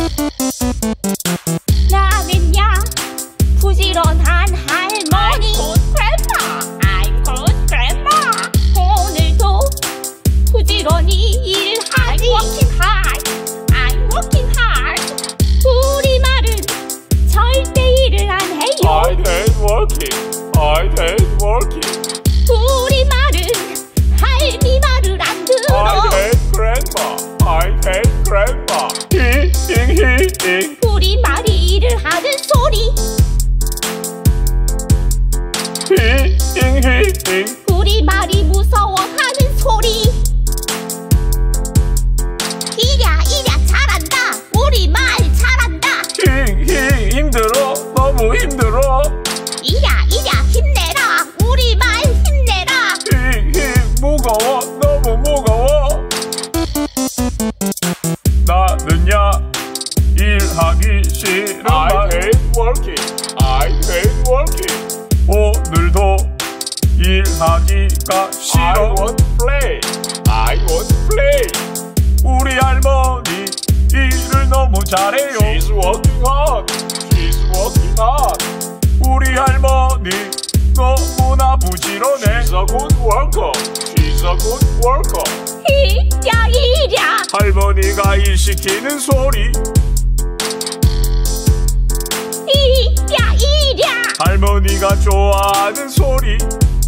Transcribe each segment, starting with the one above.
나는야 부지런한 할머니. I'm good grandma. 오늘도 부지런히 일하지. I'm working hard. 우리 말은 절대 일을 안 해요. I hate working. 우리 말은 할미 말을 안 들어. I hate grandma. 힝. 우리 말이 일을 하는 소리. 힝. 우리 말이 무서워하는 소리. 이랴 잘한다. 우리 말 잘한다. 힝. 힘들어. 너무 힘들어. 이랴 힘내라. 우리 말 힘내라. 힝. 무거워. 너무 무거워. 나는야 일하기 싫은 말. I hate working. 오늘도 일하기가 싫어. I want play. 우리 할머니 일을 너무 잘해요. She's working hard. 우리 할머니 너무나 부지런해. She's a good worker. 이랴 할머니가 일 시키는 소리. 이랴 할머니가 좋아하는 소리.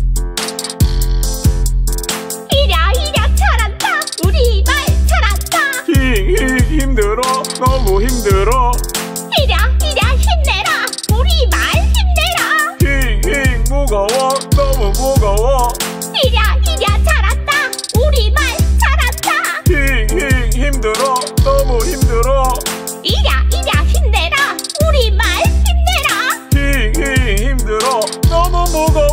이랴 잘한다. 우리 말 잘한다. 힘들어. 너무 힘들어. 이랴 힘내라. 우리 말 힘내라. 무거워. 너무 무거워. 이랴 잘한다. 우리 말 잘한다. 힘들어. 너무 힘들어. 이랴 힘내라. 우리 말 힘내라. 힘들어. 너무 무거워.